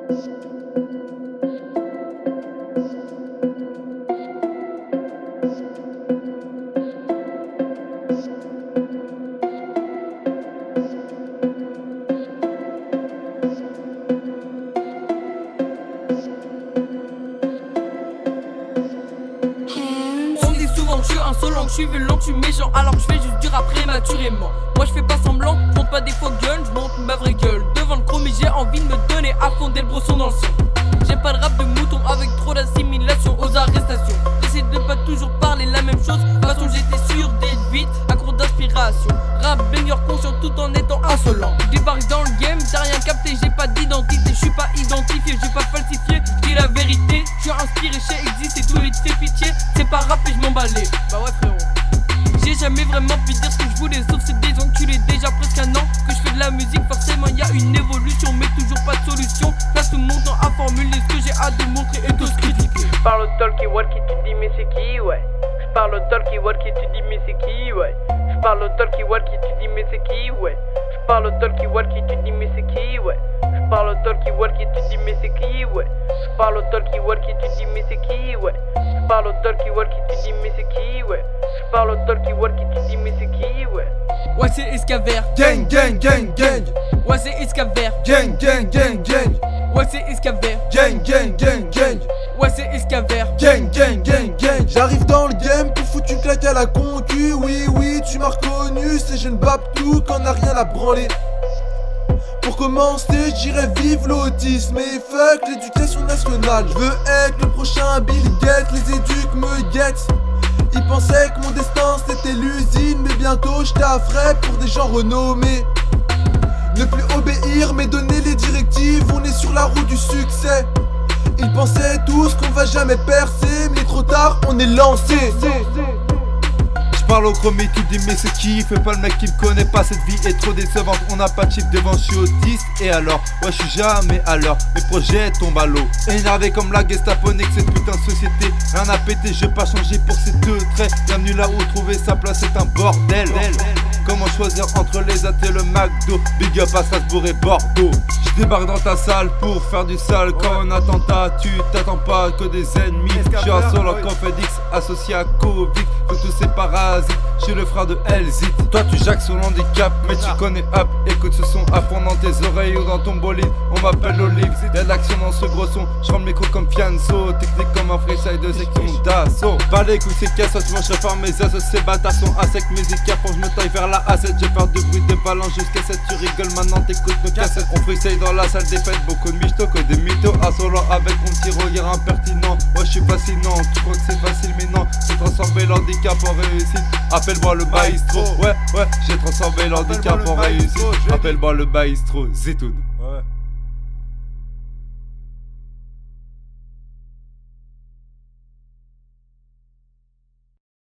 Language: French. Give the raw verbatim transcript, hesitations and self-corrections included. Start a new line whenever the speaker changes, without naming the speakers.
Je suis insolent, je suis violent, je suis méchant, alors je fais juste du rap prématurément. Moi je fais pas semblant, je monte pas des faux gueules, je monte ma vraie gueule. Devant le chrome, j'ai envie de me donner à fonder le brosson dans le sang. J'ai pas de rap de mouton avec trop d'assimilation aux arrestations. J'essaie de pas toujours parler la même chose, de toute façon j'étais sûr d'être vite, à court d'inspiration. Rap baigneur conscient tout en étant insolent. Je débarque dans le game, j'ai rien capté, j'ai pas d'identité, je suis pas identifié, j'ai pas falsifié, je dis la vérité. Je suis inspiré, j'ai existé, tous les fais pitié, c'est pas rap et je m'emballais. Bah ouais frérot. J'ai jamais vraiment pu dire ce que je voulais, sauf c'est des enculés. Déjà presque un an que je fais de la musique, forcément y a une évolution, mais toujours pas de solution. Passe tout mon temps à formuler ce que j'ai à démontrer et tous critiquer. Je parle au talkie walkie, tu te dis mais c'est qui, ouais. Je parle au talkie walkie, tu te dis mais c'est qui, ouais. Je parle au talkie walkie, tu te dis mais c'est qui, ouais. Je parle au talkie walkie, tu te dis mais c'est qui, ouais. Je parle au talkie walkie, tu te dis mais c'est qui, ouais. Je parle au talkie walkie, tu te dis mais c'est qui, ouais. Je parle au talkie walkie, tu te dis mais c'est qui, ouais. Je parle au talkie walkie, tu te dis mais c'est qui, ouais. Ouais c'est Escavert.
Gang gang gang gang.
Ouais c'est Escavert.
Gang gang gang gang.
Ouais c'est Escavert.
Gang gang gang gang.
Ouais c'est Escavert.
Gang gang gang gang. J'arrive dans le game pour foutre une claque à la concu. Oui oui tu m'as reconnu. C'est jeune Babtou qu'on a rien à branler. Pour commencer, j'irais vive l'autisme et fuck l'éducation nationale. Je veux être le prochain Bill Gates, les éduques me guettent. Ils pensaient que mon destin c'était l'usine, mais bientôt je tafferai pour des gens renommés. Ne plus obéir mais donner les directives, on est sur la route du succès. Ils pensaient tous qu'on va jamais percer, mais trop tard on est lancé.
Parle au chromie, tu dis mais c'est qui? Fais pas le mec qui me connaît pas, cette vie est trop décevante. On n'a pas de chiffre devant, je suis autiste. Et alors, ouais je suis jamais à l'heure, mes projets tombent à l'eau. Énervé comme la Gestapo, que cette putain de société. Rien à péter, je vais pas changer pour ces deux traits. Bienvenue là où trouver sa place c'est un bordel. Comment choisir entre les athées et le McDo? Big up à Strasbourg et Bordeaux. Je débarque dans ta salle pour faire du sale. Quand un attentat, tu t'attends pas que des ennemis. Je suis un solo comme Fedix, associé à Covid. Que tous ces parasites, je suis le frère de Elzit. Toi tu jacques sur l'handicap, mais tu connais Up. Écoute ce son à fond dans tes oreilles ou dans ton bolide. On m'appelle Olive, y'a de l'action dans ce gros son. Je rends le micro comme Fianso, technique comme un freestyle de section d'assaut. Pas les coups c'est casse, moi je repars mes assos. Ces bâtards sont à sec, musique à fond, je me taille vers la A sept. Je vais faire de bruit de balance jusqu'à sept. Tu rigoles maintenant, t'écoutes nos cassettes. On freestyle dans la salle des fêtes, beaucoup de michto que des mythos. À solo avec mon petit regard impertinent. Ouais je suis fascinant, tu crois que c'est facile mais non. J'ai transformé l'handicap en réussite. Appelle-moi le maestro. Ouais ouais, j'ai transformé l'handicap en réussite. Appelle-moi le maestro, Zitoun.